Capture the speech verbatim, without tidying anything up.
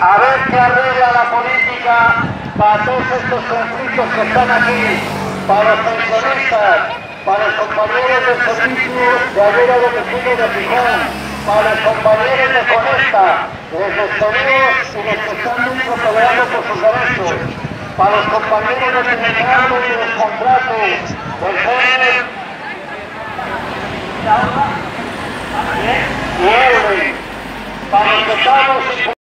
A ver qué arregla la política para todos estos conflictos que están aquí, para los pensionistas, para los compañeros del servicio de ayuda de vecinos de Gijón, para los compañeros de Conesta, de los despedidos y los que están dentro peleando por sus derechos, para los compañeros de sindicatos y los contratos, del jóvenes y Eulen, para los que estamos